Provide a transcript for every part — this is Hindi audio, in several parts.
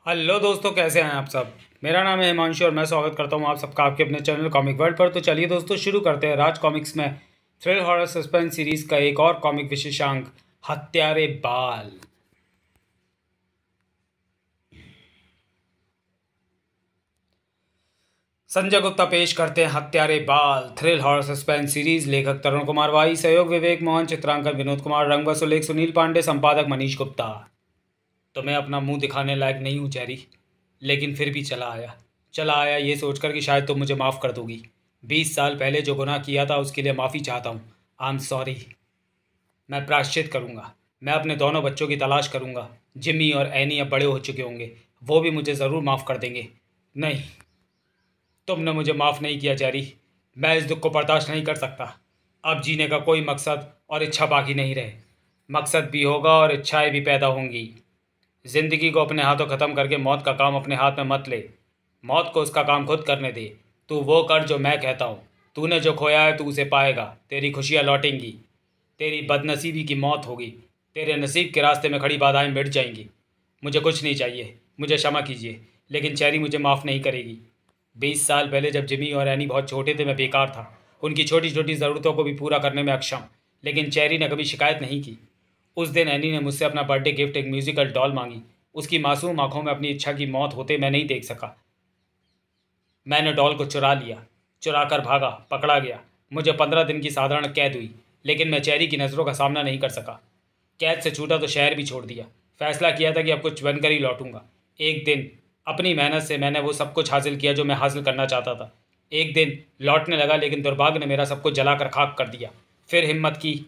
हेलो दोस्तों, कैसे हैं आप सब। मेरा नाम है हिमांशु और मैं स्वागत करता हूं आप सबका आपके अपने चैनल कॉमिक वर्ल्ड पर। तो चलिए दोस्तों, शुरू करते हैं राज कॉमिक्स में थ्रिल हॉरर सस्पेंस सीरीज का एक और कॉमिक विशेषांक, हत्यारे बाल। संजय गुप्ता पेश करते हैं हत्यारे बाल, थ्रिल हॉरर सस्पेंस सीरीज। लेखक तरुण कुमार वाई, सहयोग विवेक मोहन, चित्रांकन विनोद कुमार, रंग व सुलेख सुनील पांडे, संपादक मनीष गुप्ता। तो मैं अपना मुंह दिखाने लायक नहीं हूँ चेरी, लेकिन फिर भी चला आया ये सोचकर कि शायद तुम मुझे माफ़ कर दोगी। 20 साल पहले जो गुनाह किया था उसके लिए माफ़ी चाहता हूँ। I am sorry. मैं प्रायश्चित करूँगा। मैं अपने दोनों बच्चों की तलाश करूँगा। जिमी और एनी अब बड़े हो चुके होंगे, वो भी मुझे ज़रूर माफ़ कर देंगे। नहीं, तुमने मुझे माफ़ नहीं किया चेरी। मैं इस दुख को बर्दाश्त नहीं कर सकता। अब जीने का कोई मकसद और इच्छा बाकी नहीं रहे। मकसद भी होगा और इच्छाएं भी पैदा होंगी। जिंदगी को अपने हाथों ख़त्म करके मौत का काम अपने हाथ में मत ले। मौत को उसका काम खुद करने दे। तू वो कर जो मैं कहता हूँ। तूने जो खोया है तू उसे पाएगा। तेरी खुशियाँ लौटेंगी। तेरी बदनसीबी की मौत होगी। तेरे नसीब के रास्ते में खड़ी बाधाएं मिट जाएंगी। मुझे कुछ नहीं चाहिए, मुझे क्षमा कीजिए, लेकिन चेरी मुझे माफ़ नहीं करेगी। 20 साल पहले जब जिमी और एनी बहुत छोटे थे, मैं बेकार था, उनकी छोटी छोटी ज़रूरतों को भी पूरा करने में अक्षम। लेकिन चेरी ने कभी शिकायत नहीं की। उस दिन एनी ने मुझसे अपना बर्थडे गिफ्ट, एक म्यूजिकल डॉल, मांगी। उसकी मासूम आंखों में अपनी इच्छा की मौत होते मैं नहीं देख सका। मैंने डॉल को चुरा लिया, चुरा कर भागा, पकड़ा गया। मुझे 15 दिन की साधारण कैद हुई, लेकिन मैं चेरी की नज़रों का सामना नहीं कर सका। कैद से छूटा तो शहर भी छोड़ दिया। फैसला किया था कि अब कुछ बनकर ही लौटूंगा। एक दिन अपनी मेहनत से मैंने वो सब कुछ हासिल किया जो मैं हासिल करना चाहता था। एक दिन लौटने लगा, लेकिन दुर्भाग्य ने मेरा सब कुछ जलाकर खाक कर दिया। फिर हिम्मत की।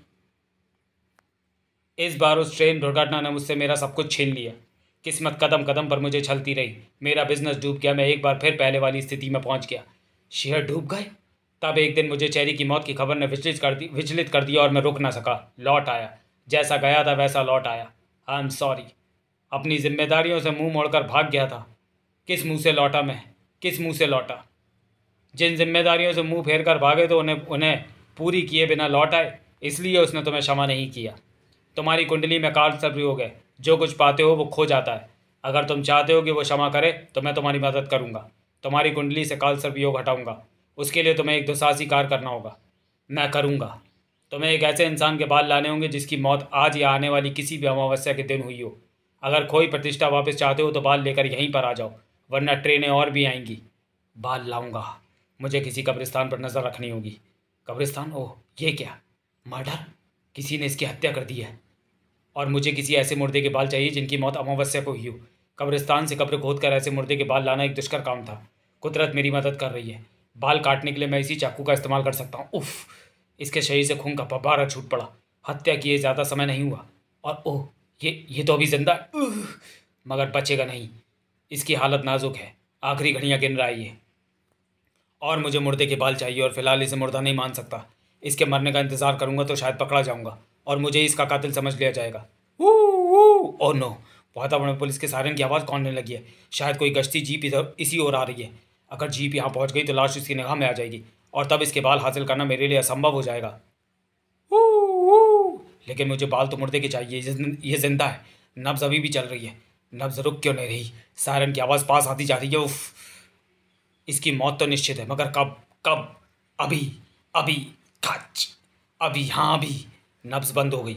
इस बार उस ट्रेन दुर्घटना ने मुझसे मेरा सब कुछ छीन लिया। किस्मत कदम कदम पर मुझे छलती रही। मेरा बिजनेस डूब गया। मैं एक बार फिर पहले वाली स्थिति में पहुंच गया। शेयर डूब गए। तब एक दिन मुझे चेरी की मौत की खबर ने विचलित कर दिया और मैं रुक ना सका। लौट आया। जैसा गया था वैसा लौट आया। I am sorry. अपनी जिम्मेदारियों से मुंह मोड़कर भाग गया था। किस मुंह से लौटा मैं? किस मुंह से लौटा? जिन जिम्मेदारियों से मुंह फेर कर भागे तो उन्हें उन्हें पूरी किए बिना लौट आए। इसलिए उसने तुम्हें क्षमा नहीं किया। तुम्हारी कुंडली में काल सर्पयोग है। जो कुछ पाते हो वो खो जाता है। अगर तुम चाहते हो कि वो क्षमा करे तो मैं तुम्हारी मदद करूंगा। तुम्हारी कुंडली से काल सर्पयोग हटाऊंगा। उसके लिए तुम्हें एक दुस्साहसी कार्य करना होगा। मैं करूंगा। तुम्हें एक ऐसे इंसान के बाल लाने होंगे जिसकी मौत आज या आने वाली किसी भी अमावस्या के दिन हुई हो। अगर खोई प्रतिष्ठा वापस चाहते हो तो बाल लेकर यहीं पर आ जाओ, वरना ट्रेनें और भी आएंगी। बाल लाऊंगा। मुझे किसी कब्रिस्तान पर नज़र रखनी होगी। कब्रिस्तान? ओह, ये क्या मर्डर! किसी ने इसकी हत्या कर दी है। और मुझे किसी ऐसे मुर्दे के बाल चाहिए जिनकी मौत अमावस्या को हुई हो। कब्रिस्तान से कब्र खोद कर ऐसे मुर्दे के बाल लाना एक दुष्कर काम था। कुदरत मेरी मदद कर रही है। बाल काटने के लिए मैं इसी चाकू का इस्तेमाल कर सकता हूँ। उफ! इसके शरीर से खून का फव्वारा छूट पड़ा। हत्या किए ज़्यादा समय नहीं हुआ। और ओह, ये तो अभी जिंदा है। मगर बचेगा नहीं। इसकी हालत नाजुक है। आखिरी घड़ियाँ गिन रहा है ये। और मुझे मुर्दे के बाल चाहिए और फिलहाल इसे मुर्दा नहीं मान सकता। इसके मरने का इंतज़ार करूंगा तो शायद पकड़ा जाऊंगा और मुझे इसका कातिल समझ लिया जाएगा। Oh no! वातावरण में पुलिस के सायरन की आवाज़ कौन लगी है? शायद कोई गश्ती जीप इधर इसी ओर आ रही है। अगर जीप यहाँ पहुँच गई तो लाश इसकी निगाह में आ जाएगी और तब इसके बाल हासिल करना मेरे लिए असंभव हो जाएगा। लेकिन मुझे बाल तो मुर्दे के चाहिए। ये जिंदा है। नब्ज अभी भी चल रही है। नब्ज रुक क्यों नहीं रही? सायरन की आवाज़ पास आती जा रही है। उफ! इसकी मौत तो निश्चित है, मगर कब? कब? अभी! अभी! खच! अभी! हाँ, अभी! नब्ज बंद हो गई।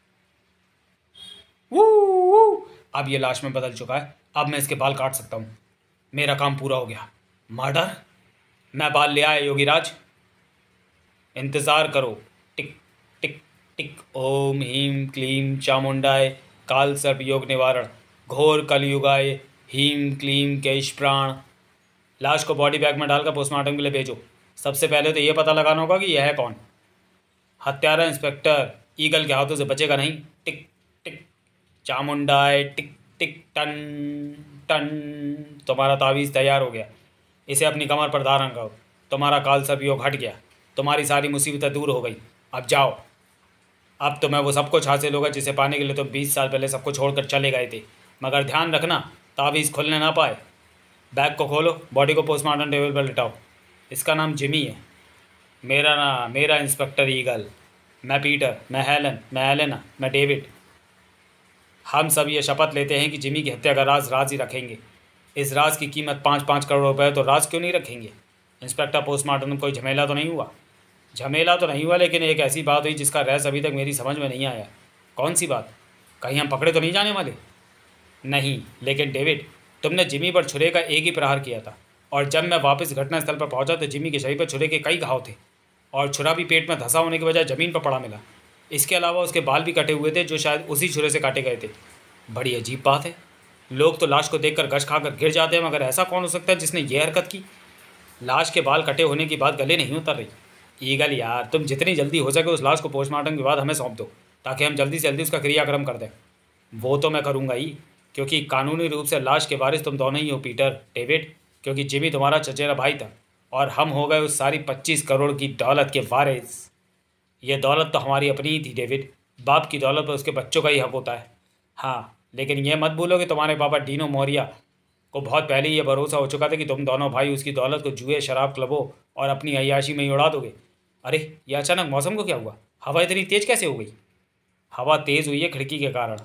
अब ये लाश में बदल चुका है। अब मैं इसके बाल काट सकता हूँ। मेरा काम पूरा हो गया। मर्डर? मैं बाल ले आया योगीराज। इंतज़ार करो। टिक टिक टिक। ओम हीम क्लीम चामुंडाय काल सर्प योग निवारण घोर कलयुगाय हीम क्लीम केश प्राण। लाश को बॉडी बैग में डालकर पोस्टमार्टम के लिए भेजो। सबसे पहले तो ये पता लगाना होगा कि यह है कौन। हत्यारा इंस्पेक्टर ईगल के हाथों से बचेगा नहीं। Tick tick. चामुंडाए टिक टिक टन टन। तुम्हारा तावीज़ तैयार हो गया। इसे अपनी कमर पर धारण करो। तुम्हारा काल सर्पयोग हट गया। तुम्हारी सारी मुसीबतें दूर हो गई। अब जाओ। अब तुम्हें वो सब कुछ हासिल होगा जिसे पाने के लिए तुम 20 साल पहले सबको छोड़कर चले गए थे। मगर ध्यान रखना, तावीज़ खुलने ना पाए। बैग को खोलो, बॉडी को पोस्टमार्टम टेबल पर लिटाओ। इसका नाम जिमी है। मेरा इंस्पेक्टर ईगल। मैं पीटर, मैं हेलन, मैं एलेना, मैं डेविड। हम सब ये शपथ लेते हैं कि जिमी की हत्या का राज राज ही रखेंगे। इस राज की कीमत 5-5 करोड़ रुपए है, तो राज क्यों नहीं रखेंगे? इंस्पेक्टर, पोस्टमार्टम में कोई झमेला तो नहीं हुआ? झमेला तो नहीं हुआ, लेकिन एक ऐसी बात हुई जिसका रहस्य अभी तक मेरी समझ में नहीं आया। कौन सी बात? कहीं हम पकड़े तो नहीं जाने वाले? नहीं, लेकिन डेविड, तुमने जिमी पर छुरे का एक ही प्रहार किया था, और जब मैं वापस घटनास्थल पर पहुंचा तो जिमी के शरीर पर छुरे के कई घाव थे, और छुरा भी पेट में धंसा होने की वजह ज़मीन पर पड़ा मिला। इसके अलावा उसके बाल भी कटे हुए थे, जो शायद उसी छुरे से काटे गए थे। बड़ी अजीब बात है। लोग तो लाश को देखकर गश खाकर गिर जाते हैं, मगर ऐसा कौन हो सकता है जिसने ये हरकत की? लाश के बाल कटे होने की बात गले नहीं उतर रही। ईगल यार, तुम जितनी जल्दी हो सके उस लाश को पोस्टमार्टम के बाद हमें सौंप दो, ताकि हम जल्दी से जल्दी उसका क्रियाक्रम कर दें। वो तो मैं करूँगा ही, क्योंकि कानूनी रूप से लाश के वारिस तुम दोनों ही हो पीटर, डेविड, क्योंकि जिमी तुम्हारा चचेरा भाई था, और हम हो गए उस सारी 25 करोड़ की दौलत के वारिस। ये दौलत तो हमारी अपनी ही थी डेविड। बाप की दौलत पर उसके बच्चों का ही हक होता है। हाँ, लेकिन यह मत भूलो कि तुम्हारे पापा डीनो मोरिया को बहुत पहले ही यह भरोसा हो चुका था कि तुम दोनों भाई उसकी दौलत को जुए, शराब, क्लबों और अपनी अय्याशी में ही उड़ा दोगे। अरे, यह अचानक मौसम को क्या हुआ? हवा इतनी तेज़ कैसे हो गई? हवा तेज़ हुई है खिड़की के कारण।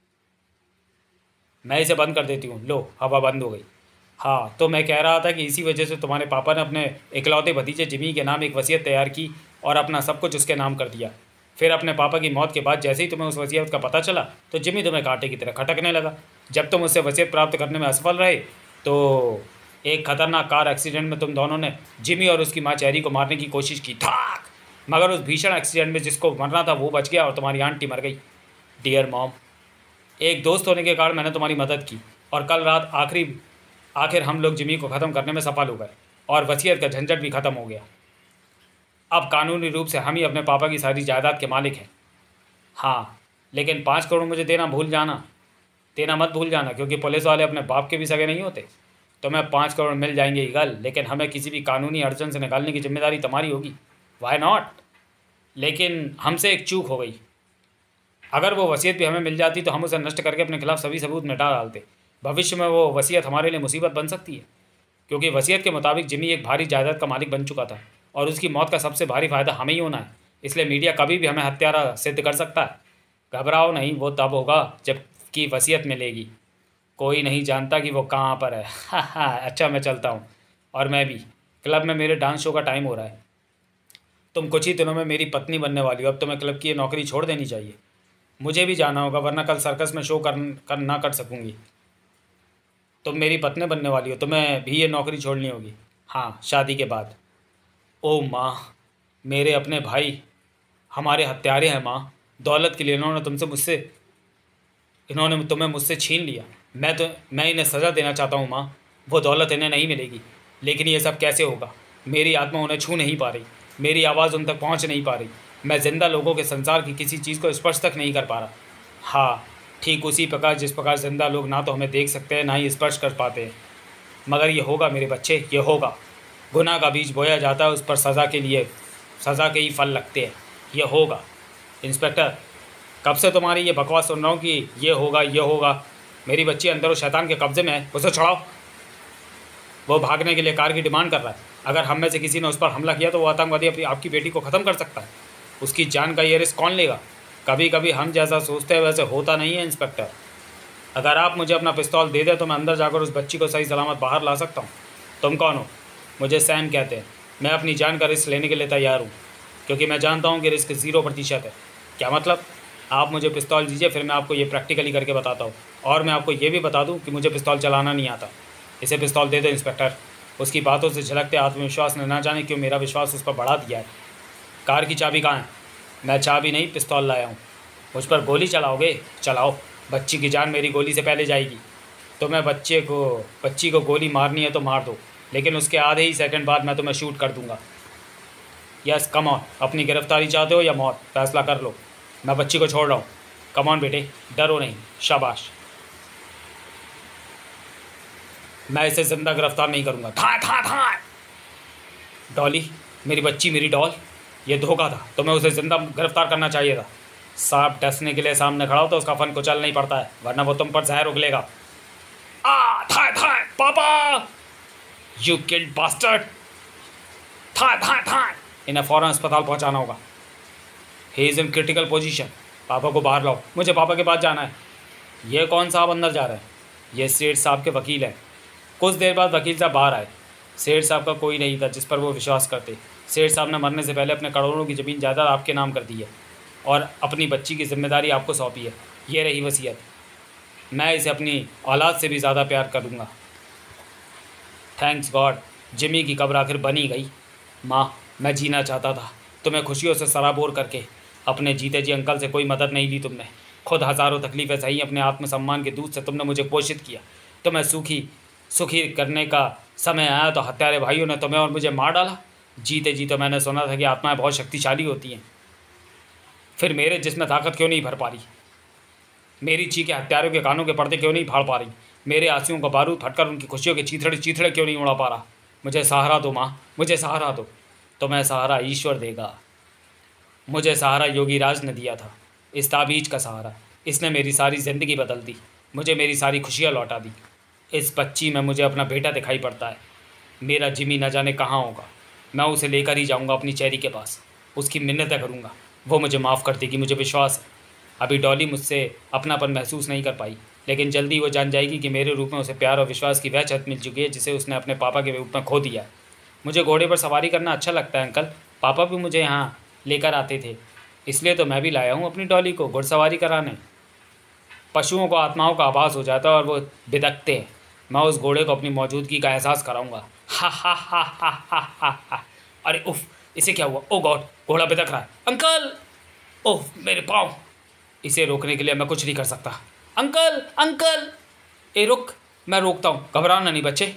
मैं इसे बंद कर देती हूँ। लो, हवा बंद हो गई। हाँ, तो मैं कह रहा था कि इसी वजह से तुम्हारे पापा ने अपने इकलौते भतीजे जिमी के नाम एक वसीयत तैयार की और अपना सब कुछ उसके नाम कर दिया। फिर अपने पापा की मौत के बाद जैसे ही तुम्हें उस वसीयत का पता चला तो जिमी तुम्हें कांटे की तरह खटकने लगा। जब तुम उससे वसीयत प्राप्त करने में असफल रहे तो एक खतरनाक कार एक्सीडेंट में तुम दोनों ने जिमी और उसकी माँ चेरी को मारने की कोशिश की था, मगर उस भीषण एक्सीडेंट में जिसको मरना था वो बच गया और तुम्हारी आंटी मर गई। डियर मॉम, एक दोस्त होने के कारण मैंने तुम्हारी मदद की, और कल रात आखिर हम लोग जिमी को ख़त्म करने में सफल हो गए और वसीयत का झंझट भी ख़त्म हो गया। अब कानूनी रूप से हम ही अपने पापा की सारी जायदाद के मालिक हैं। हाँ, लेकिन 5 करोड़ मुझे देना मत भूल जाना, क्योंकि पुलिस वाले अपने बाप के भी सगे नहीं होते। तुम्हें 5 करोड़ मिल जाएंगे ईगल, लेकिन हमें किसी भी कानूनी अड़चन से निकालने की जिम्मेदारी तुम्हारी होगी। Why not? लेकिन हमसे एक चूक हो गई। अगर वो वसीयत भी हमें मिल जाती तो हम उसे नष्ट करके अपने खिलाफ सभी सबूत मिटा डालते। भविष्य में वो वसीयत हमारे लिए मुसीबत बन सकती है, क्योंकि वसीयत के मुताबिक जिमी एक भारी जायदाद का मालिक बन चुका था और उसकी मौत का सबसे भारी फायदा हमें ही होना है। इसलिए मीडिया कभी भी हमें हत्यारा सिद्ध कर सकता है। घबराओ नहीं, वो तब होगा जबकि वसीयत मिलेगी। कोई नहीं जानता कि वो कहाँ पर है। हाँ, अच्छा, मैं चलता हूँ। और मैं भी। क्लब में मेरे डांस शो का टाइम हो रहा है। तुम कुछ ही दिनों में मेरी पत्नी बनने वाली हो। अब तुम्हें क्लब की ये नौकरी छोड़ देनी चाहिए। मुझे भी जाना होगा, वरना कल सर्कस में शो ना कर सकूँगी। तुम मेरी पत्नी बनने वाली हो, तुम्हें भी ये नौकरी छोड़नी होगी। हाँ, शादी के बाद। ओ माँ, मेरे अपने भाई हमारे हत्यारे हैं माँ। दौलत के लिए इन्होंने तुम्हें मुझसे छीन लिया। मैं इन्हें सज़ा देना चाहता हूँ माँ। वो दौलत इन्हें नहीं मिलेगी। लेकिन ये सब कैसे होगा? मेरी आत्मा उन्हें छू नहीं पा रही, मेरी आवाज़ उन तक पहुँच नहीं पा रही। मैं जिंदा लोगों के संसार की किसी चीज़ को स्पर्श तक नहीं कर पा रहा। हाँ, ठीक उसी प्रकार जिस प्रकार जिंदा लोग ना तो हमें देख सकते हैं, ना ही स्पर्श कर पाते हैं। मगर ये होगा मेरे बच्चे, ये होगा। गुनाह का बीज बोया जाता है, उस पर सज़ा के ही फल लगते हैं। ये होगा। इंस्पेक्टर, कब से तुम्हारी ये बकवास सुन रहा हूँ कि ये होगा। मेरी बच्ची अंदर उस शैतान के कब्ज़े में है, उसे छुड़ाओ। वो भागने के लिए कार की डिमांड कर रहा है। अगर हम में से किसी ने उस पर हमला किया तो वो आतंकवादी आपकी बेटी को ख़त्म कर सकता है। उसकी जान का ये रिस्क कौन लेगा? कभी कभी हम जैसा सोचते हैं वैसे होता नहीं है इंस्पेक्टर। अगर आप मुझे अपना पिस्तौल दे दें तो मैं अंदर जाकर उस बच्ची को सही सलामत बाहर ला सकता हूँ। तुम कौन हो? मुझे सैम कहते हैं। मैं अपनी जान का रिस्क लेने के लिए तैयार हूँ, क्योंकि मैं जानता हूँ कि रिस्क 0% है। क्या मतलब? आप मुझे पिस्तौल दीजिए, फिर मैं आपको ये प्रैक्टिकली करके बताता हूँ। और मैं आपको ये भी बता दूँ कि मुझे पिस्तौल चलाना नहीं आता। इसे पिस्तौल दे दो इंस्पेक्टर। उसकी बातों से झलकते आत्मविश्वास ने ना जाने क्यों मेरा विश्वास उस पर बढ़ा दिया है। कार की चाबी कहाँ है? मैं चाबी नहीं, पिस्तौल लाया हूँ। मुझ पर गोली चलाओगे? चलाओ। बच्ची की जान मेरी गोली से पहले जाएगी। तुम्हें बच्ची को गोली मारनी है तो मार दो, लेकिन उसके आधे ही सेकंड बाद मैं तुम्हें शूट कर दूंगा। Yes, come on. अपनी गिरफ्तारी चाहते हो या मौत? फैसला कर लो। मैं बच्ची को छोड़ रहा हूँ। कम ऑन बेटे, डरो नहीं। शाबाश। मैं इसे जिंदा गिरफ्तार नहीं करूँगा। था डॉली, मेरी बच्ची, मेरी डॉल। ये धोखा था। तुम्हें उसे जिंदा गिरफ्तार करना चाहिए था। सांप डसने के लिए सामने खड़ा हो तो उसका फन कुचल नहीं पड़ता है, वरना वो तुम पर जहर उगलेगा। था पापा, यू किल्ड बास्टर्ड। था इन्हें फौरन अस्पताल पहुंचाना होगा। He is in critical position. पापा को बाहर लाओ, मुझे पापा के पास जाना है। ये कौन साहब अंदर जा रहे हैं? ये सेठ साहब के वकील हैं। कुछ देर बाद वकील साहब बाहर आए। सेठ साहब का कोई नहीं था जिस पर वो विश्वास करते। सेठ साहब ने मरने से पहले अपने करोड़ों की ज़मीन जायदाद आपके नाम कर दी है और अपनी बच्ची की जिम्मेदारी आपको सौंपी है। ये रही वसीयत। मैं इसे अपनी औलाद से भी ज़्यादा प्यार करूँगा। थैंक्स गॉड, जिमी की कब्र आखिर बनी गई। माँ, मैं जीना चाहता था, तुम्हें खुशियों से सराबोर करके। अपने जीते जी अंकल से कोई मदद नहीं ली तुमने। खुद हज़ारों तकलीफ़ें सही, अपने आत्मसम्मान के दूध से तुमने मुझे पोषित किया। तुम्हें सुखी करने का समय आया तो हत्यारे भाइयों ने तुम्हें और मुझे मार डाला। जीते जी तो मैंने सुना था कि आत्माएं बहुत शक्तिशाली होती हैं, फिर मेरे जिसमें ताकत क्यों नहीं भर पा रही? मेरी चीखें हत्यारों के कानों के पर्दे क्यों नहीं फाड़ पा रही? मेरे आंसुओं का बारूद फटकर उनकी खुशियों के चीथड़े चीथड़े क्यों नहीं उड़ा पा रहा? मुझे सहारा दो माँ, मुझे सहारा दो। तुम्हें सहारा ईश्वर देगा। मुझे सहारा योगी राज ने दिया था, इस ताबीज का सहारा। इसने मेरी सारी ज़िंदगी बदल दी, मुझे मेरी सारी खुशियाँ लौटा दी। इस बच्ची में मुझे अपना बेटा दिखाई पड़ता है। मेरा जिमी न जाने कहाँ होगा। मैं उसे लेकर ही जाऊँगा अपनी चेरी के पास, उसकी मिन्नतें करूँगा, वो मुझे माफ़ कर देगी, मुझे विश्वास है। अभी डॉली मुझसे अपनापन महसूस नहीं कर पाई, लेकिन जल्दी वो जान जाएगी कि मेरे रूप में उसे प्यार और विश्वास की वह छत मिल चुकी है जिसे उसने अपने पापा के रूप में खो दिया है। मुझे घोड़े पर सवारी करना अच्छा लगता है अंकल। पापा भी मुझे यहाँ लेकर आते थे, इसलिए तो मैं भी लाया हूँ अपनी डॉली को घुड़सवारी कराने। पशुओं को आत्माओं का आभास हो जाता है और वो बिदकते हैं। मैं उस घोड़े को अपनी मौजूदगी का एहसास कराऊंगा। हा हा हा हा हा हा हा। अरे उफ, इसे क्या हुआ? ओ गॉड, घोड़ा बिदक रहा है। अंकल, ओह मेरे पाँव। इसे रोकने के लिए मैं कुछ नहीं कर सकता। अंकल अंकल, ए रुक, मैं रोकता हूँ, घबराना नहीं बच्चे।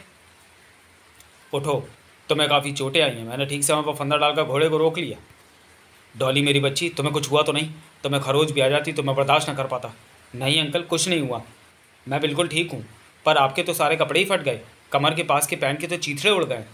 उठो, तुम्हें काफ़ी चोटें आई हैं। मैंने ठीक समय पर फंदा डालकर घोड़े को रोक लिया। डॉली मेरी बच्ची, तुम्हें कुछ हुआ तो नहीं? तुम्हें खरोच भी आ जाती तो मैं बर्दाश्त न कर पाता। नहीं अंकल, कुछ नहीं हुआ, मैं बिल्कुल ठीक हूँ। पर आपके तो सारे कपड़े ही फट गए, कमर के पास के पैंट के तो चीथड़े उड़ गए।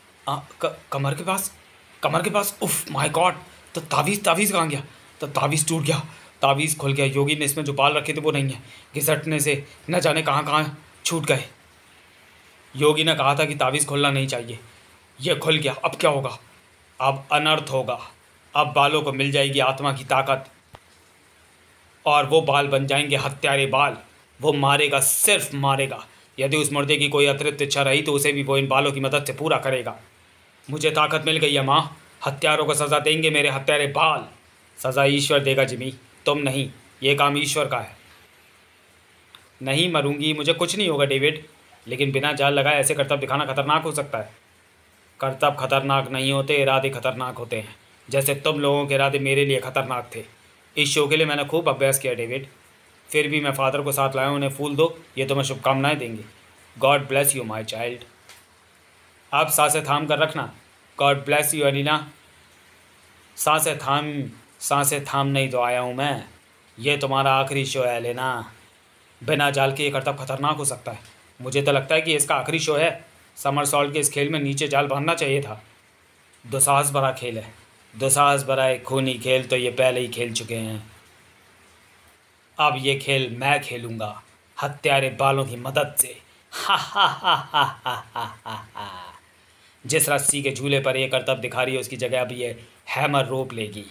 कमर के पास, उफ माय गॉड। तो तावीज़ कहाँ गया? तो तावीज़ टूट गया, तावीज़ खुल गया। योगी ने इसमें जो बाल रखे थे वो नहीं है, घिसटने से न जाने कहाँ कहाँ छूट गए। योगी ने कहा था कि तावीज़ खोलना नहीं चाहिए, ये खुल गया। अब क्या होगा? अब अनर्थ होगा। अब बालों को मिल जाएगी आत्मा की ताकत और वो बाल बन जाएंगे हत्यारे बाल। वो मारेगा, सिर्फ मारेगा। यदि उस मुर्दे की कोई अतिरिक्त इच्छा रही तो उसे भी वो इन बालों की मदद से पूरा करेगा। मुझे ताकत मिल गई है माँ, हत्यारों को सज़ा देंगे मेरे हत्यारे बाल। सज़ा ईश्वर देगा जिमी, तुम नहीं। ये काम ईश्वर का है। नहीं मरूंगी, मुझे कुछ नहीं होगा डेविड, लेकिन बिना जाल लगाए ऐसे करतब दिखाना खतरनाक हो सकता है। करतब खतरनाक नहीं होते, इरादे खतरनाक होते हैं। जैसे तुम लोगों के इरादे मेरे लिए खतरनाक थे। इस शो के लिए मैंने खूब अभ्यास किया डेविड। फिर भी मैं फादर को साथ लाया हूँ, उन्हें फूल दो, ये तुम्हें शुभकामनाएं देंगे। God bless you my child. आप सांसें थाम कर रखना। God bless you Alina. सांसें थाम नहीं तो आया हूँ मैं। ये तुम्हारा आखिरी शो है लेना। बिना जाल के ये करतब खतरनाक हो सकता है। मुझे तो लगता है कि इसका आखिरी शो है। समर सॉल्ट के इस खेल में नीचे जाल बांधना चाहिए था। दुसाहस भरा खेल है, दुसाहस भरा एक खूनी खेल तो ये पहले ही खेल चुके हैं। अब ये खेल मैं खेलूँगा हत्यारे बालों की मदद से। हा हा हा हा हा हा हा हा। जिस रस्सी के झूले पर ये करतब दिखा रही है उसकी जगह अब ये हैमर रोप लेगी।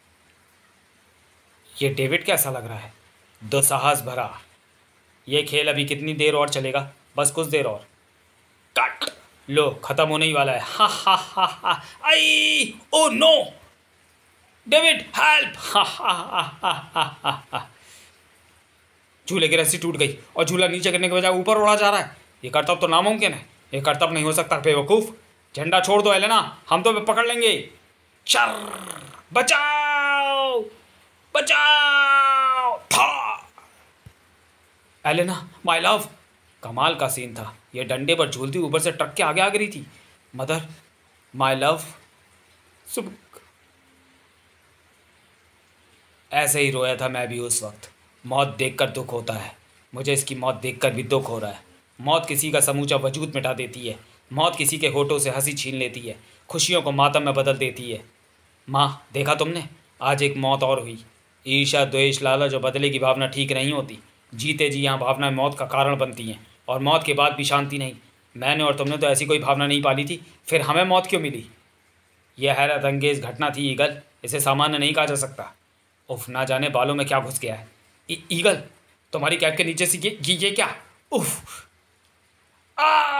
ये डेविड कैसा लग रहा है? दुसाहस भरा। ये खेल अभी कितनी देर और चलेगा? बस कुछ देर और। कट, लो खत्म होने ही वाला है। हा हा हा हा। I oh no David, help. हा हा हा हा हा हा। झूले की रस्सी टूट गई और झूला नीचे गिरने के बजाय ऊपर उड़ा जा रहा है। ये करतब तो नामुमकिन है। ये करतब नहीं हो सकता बेवकूफ़। झंडा छोड़ दो एलेना, हम तो पकड़ लेंगे। चर, बचाओ बचाओ। था एलेना माय लव। कमाल का सीन था। ये डंडे पर झूलती ऊपर से ट्रक के आगे आ गिरी थी। Mother, my love. सुबह ऐसे ही रोया था मैं भी उस वक्त। मौत देखकर दुख होता है। मुझे इसकी मौत देखकर भी दुख हो रहा है। मौत किसी का समूचा वजूद मिटा देती है। मौत किसी के होठों से हंसी छीन लेती है, खुशियों को मातम में बदल देती है। माँ, देखा तुमने, आज एक मौत और हुई। ईर्ष्या, द्वेष, लालच और बदले की भावना ठीक नहीं होती। जीते जी यहाँ भावनाएं मौत का कारण बनती हैं और मौत के बाद भी शांति नहीं। मैंने और तुमने तो ऐसी कोई भावना नहीं पाली थी, फिर हमें मौत क्यों मिली? यह हैरत अंगेज घटना थी ईगल, इसे सामान्य नहीं कहा जा सकता। उफ, ना जाने बालों में क्या घुस गया है। ईगल, तुम्हारी कैप के नीचे से ये क्या? उफ, आ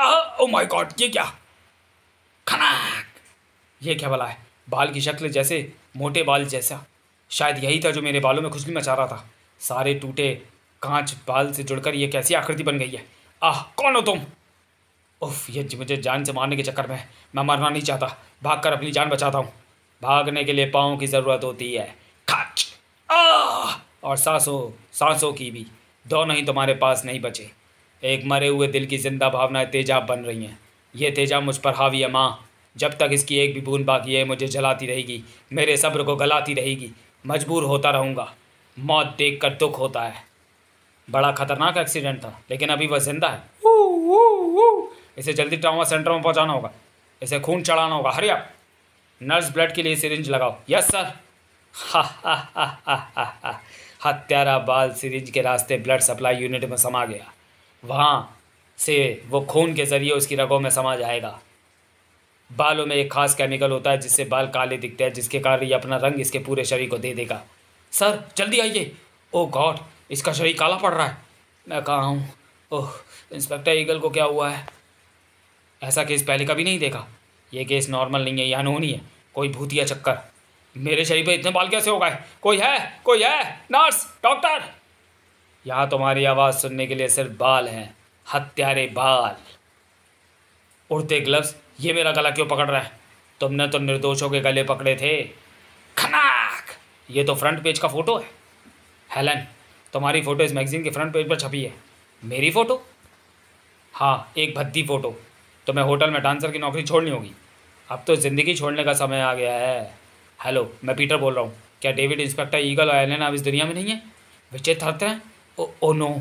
माय गॉड, ये क्या? खनाक! ये क्या भला है? बाल की शक्ल जैसे मोटे बाल जैसा। शायद यही था जो मेरे बालों में खुजली मचा रहा था। सारे टूटे कांच बाल से जुड़कर ये कैसी आकृति बन गई है? आह, कौन हो तुम? उफ, ये मुझे जान से मारने के चक्कर में मैं मरना नहीं चाहता, भागकर अपनी जान बचाता हूँ। भागने के लिए पाँव की ज़रूरत होती है। खच! आह! और सांसों की भी। दोनों ही तुम्हारे पास नहीं बचे। एक मरे हुए दिल की जिंदा भावनाएं तेजाब बन रही हैं। ये तेजाब मुझ पर हावी है माँ। जब तक इसकी एक भी बूंद बाकी है मुझे जलाती रहेगी, मेरे सब्र को गलाती रहेगी। मजबूर होता रहूँगा। मौत देख कर दुख होता है। बड़ा खतरनाक एक्सीडेंट था, लेकिन अभी वह जिंदा है। इसे जल्दी ट्रॉमा सेंटर में पहुंचाना होगा। इसे खून चढ़ाना होगा। Hurry up! नर्स, ब्लड के लिए सिरिंज लगाओ। Yes sir. हा हा हा हा हा हा। हत्यारा बाल सिरिंज के रास्ते ब्लड सप्लाई यूनिट में समा गया। वहाँ से वो खून के ज़रिए उसकी रगों में समा जाएगा। बालों में एक खास केमिकल होता है जिससे बाल काले दिखते हैं, जिसके कारण ये अपना रंग इसके पूरे शरीर को दे देगा। सर जल्दी आइए। ओह गॉड, इसका शरीर काला पड़ रहा है। मैं कहाँ हूँ? ओह, इंस्पेक्टर ईगल को क्या हुआ है? ऐसा केस पहले कभी नहीं देखा। ये केस नॉर्मल नहीं है, ये अनहोनी है, कोई भूतिया चक्कर। मेरे शरीर पे इतने बाल कैसे हो गए? कोई है? कोई है? Nurse, doctor! यहाँ तुम्हारी आवाज़ सुनने के लिए सिर्फ बाल हैं, हत्यारे बाल। उड़ते ग्लव्स, ये मेरा गला क्यों पकड़ रहा है? तुमने तो निर्दोषों के गले पकड़े थे। खनाक! ये तो फ्रंट पेज का फ़ोटो है। हेलन, तुम्हारी फ़ोटो इस मैगज़ीन के फ्रंट पेज पर छपी है। मेरी फ़ोटो? हाँ, एक भद्दी फ़ोटो। तुम्हें होटल में डांसर की नौकरी छोड़नी होगी। अब तो ज़िंदगी छोड़ने का समय आ गया है। हेलो, मैं पीटर बोल रहा हूँ। क्या डेविड, इंस्पेक्टर ईगल और एलेना अब इस दुनिया में नहीं है? विचित्र हत्या हैं। Oh no.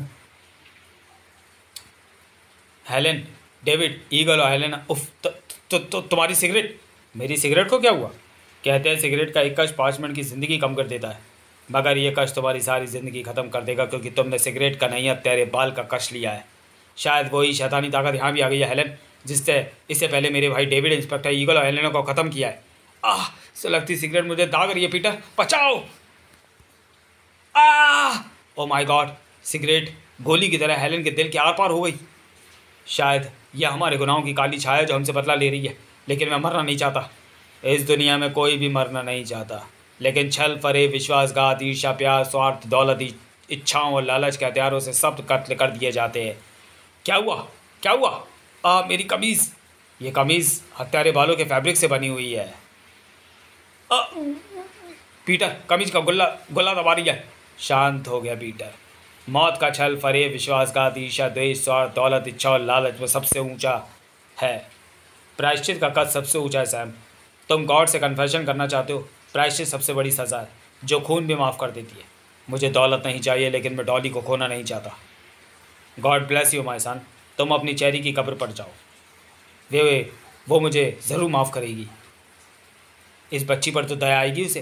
Helen, David, Eagle और हेलेना। उफ, तुम्हारी सिगरेट। मेरी सिगरेट को क्या हुआ? कहते हैं सिगरेट का एक कश 5 मिनट की ज़िंदगी कम कर देता है, मगर ये कश तुम्हारी सारी ज़िंदगी ख़त्म कर देगा, क्योंकि तुमने सिगरेट का नहीं, तेरे बाल का कश लिया है। शायद वही शैतानी ताकत यहाँ भी आ गई है हेलन, जिससे इससे पहले मेरे भाई डेविड, इंस्पेक्टर ईगल और हेलेना को ख़त्म किया है। आह, सुलगती सिगरेट मुझे दाग रही है। पीटर बचाओ! आह! ओ माय गॉड, सिगरेट गोली की तरह हेलन के दिल के आर पार हो गई। शायद यह हमारे गुनाहों की काली छाया जो हमसे बदला ले रही है, लेकिन मैं मरना नहीं चाहता। इस दुनिया में कोई भी मरना नहीं चाहता, लेकिन छल, फरेब, विश्वासघात, ईर्ष्या, प्यार, स्वार्थ, दौलत, इच्छाओं और लालच के हथियारों से सब कत्ल कर दिए जाते हैं। क्या हुआ? क्या हुआ? मेरी कमीज़। ये कमीज़ हत्यारे बालों के फैब्रिक से बनी हुई है। पीटर, कमीज का गुल्ला दबा रही है। शांत हो गया पीटर। मौत का छल, फरेब, विश्वासघात, ईर्ष्या, द्वेष, स्वार्थ, दौलत, इच्छा और लालच में सबसे ऊंचा है। प्रायश्चित का कद सबसे ऊंचा है सैम। तुम गॉड से कन्फेशन करना चाहते हो? प्रायश्चित सबसे बड़ी सज़ा है, जो खून भी माफ़ कर देती है। मुझे दौलत नहीं चाहिए, लेकिन मैं डॉली को खोना नहीं चाहता। God bless you my son. तुम अपनी चेरी की कब्र पर जाओ, वो मुझे ज़रूर माफ़ करेगी। इस बच्ची पर तो दया आएगी उसे।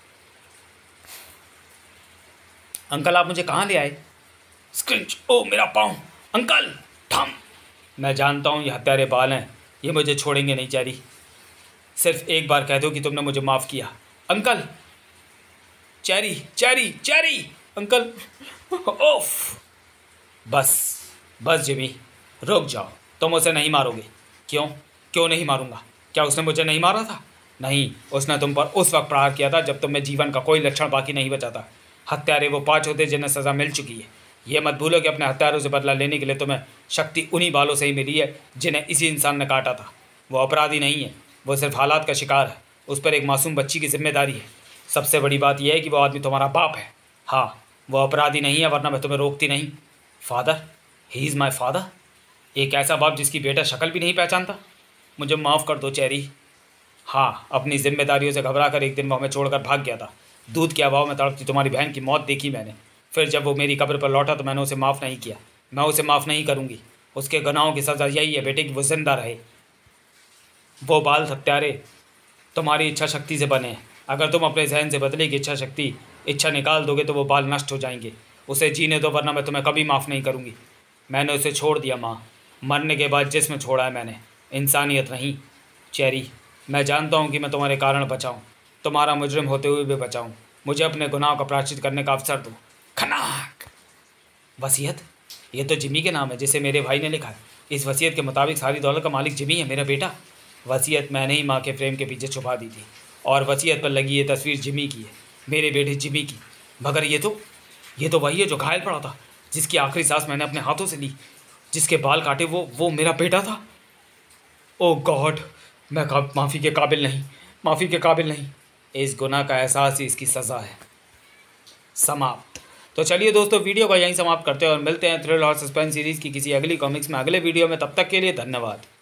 अंकल, आप मुझे कहाँ ले आए? स्क्रिंच! ओ मेरा पाँव! अंकल थम! मैं जानता हूँ ये हत्यारे बाल हैं, ये मुझे छोड़ेंगे नहीं चेरी। सिर्फ एक बार कह दो कि तुमने मुझे माफ़ किया। Uncle! Cherry, Cherry, Cherry! Uncle! ओफ! बस जिमी, रुक जाओ। तुम उसे नहीं मारोगे। क्यों नहीं मारूंगा? क्या उसने मुझे नहीं मारा था? नहीं, उसने तुम पर उस वक्त प्रहार किया था जब तुम में जीवन का कोई लक्षण बाकी नहीं बचा था। हत्यारे वो 5 होते जिन्हें सज़ा मिल चुकी है। ये मत भूलो कि अपने हत्यारों से बदला लेने के लिए तुम्हें शक्ति उन्हीं बालों से ही मिली है जिन्हें इसी इंसान ने काटा था। वो अपराधी नहीं है, वो सिर्फ हालात का शिकार है। उस पर एक मासूम बच्ची की जिम्मेदारी है। सबसे बड़ी बात यह है कि वो आदमी तुम्हारा बाप है। हाँ, वो अपराधी नहीं है, वरना मैं तुम्हें रोकती नहीं। Father, he is my father. एक ऐसा बाप जिसकी बेटा शक्ल भी नहीं पहचानता। मुझे माफ़ कर दो चेरी। हाँ, अपनी जिम्मेदारियों से घबराकर एक दिन वो हमें छोड़कर भाग गया था। दूध के अभाव में तड़पती तुम्हारी बहन की मौत देखी मैंने। फिर जब वो मेरी कब्र पर लौटा तो मैंने उसे माफ़ नहीं किया। मैं उसे माफ़ नहीं करूँगी। उसके गुनाहों की सज़ा यही है बेटे, कि वो जिंदा रहे। वो बाल हत्यारे तुम्हारी इच्छा शक्ति से बने हैं। अगर तुम अपने जहन से बदले की इच्छा निकाल दोगे तो वो बाल नष्ट हो जाएंगे। उसे जीने दो, वरना मैं तुम्हें कभी माफ़ नहीं करूँगी। मैंने उसे छोड़ दिया माँ, मरने के बाद जिस्म छोड़ा है मैंने, इंसानियत नहीं। चेरी, मैं जानता हूँ कि मैं तुम्हारे कारण बचाऊँ, तुम्हारा मुजरिम होते हुए भी बचाऊँ। मुझे अपने गुनाह का प्रायश्चित करने का अवसर दो। खनाक! वसीयत? ये तो जिमी के नाम है जिसे मेरे भाई ने लिखा है। इस वसीयत के मुताबिक सारी दौलत का मालिक जिमी है, मेरा बेटा। वसीयत मैंने ही माँ के फ्रेम के पीछे छुपा दी थी और वसीयत पर लगी ये तस्वीर जिमी की है, मेरे बेटे जिमी की। मगर ये तो वही है जो घायल पड़ा था, जिसकी आखिरी सांस मैंने अपने हाथों से ली, जिसके बाल काटे वो मेरा बेटा था। ओ गॉड, मैं माफ़ी के काबिल नहीं, माफ़ी के काबिल नहीं। इस गुनाह का एहसास ही इसकी सज़ा है। समाप्त। तो चलिए दोस्तों, वीडियो को यहीं समाप्त करते हैं और मिलते हैं थ्रिल और सस्पेंस सीरीज़ की किसी अगली कॉमिक्स में अगले वीडियो में। तब तक के लिए धन्यवाद।